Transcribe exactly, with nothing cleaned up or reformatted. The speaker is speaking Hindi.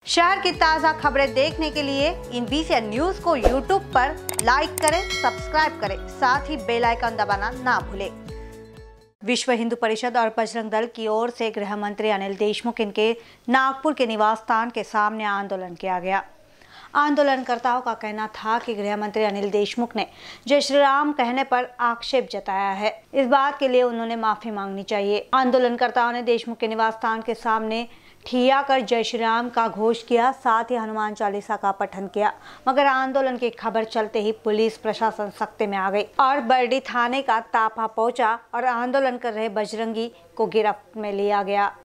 शहर की ताज़ा खबरें देखने के लिए इन बीसीएन न्यूज को यूट्यूब पर लाइक करें, सब्सक्राइब करें, साथ ही बेल आइकन दबाना ना भूलें। विश्व हिंदू परिषद और बजरंग दल की ओर से गृह मंत्री अनिल देशमुख इनके नागपुर के निवास स्थान के सामने आंदोलन किया गया। आंदोलनकर्ताओं का कहना था कि गृह मंत्री अनिल देशमुख ने जय श्री राम कहने पर आक्षेप जताया है। इस बात के लिए उन्होंने माफी मांगनी चाहिए। आंदोलनकर्ताओं ने देशमुख के निवास स्थान के सामने ठिया कर जय श्री राम का घोष किया, साथ ही हनुमान चालीसा का पठन किया। मगर आंदोलन की खबर चलते ही पुलिस प्रशासन सख्ते में आ गई और बरडी थाने का ताफा पहुंचा और आंदोलन कर रहे बजरंगी को गिरफ्त में लिया गया।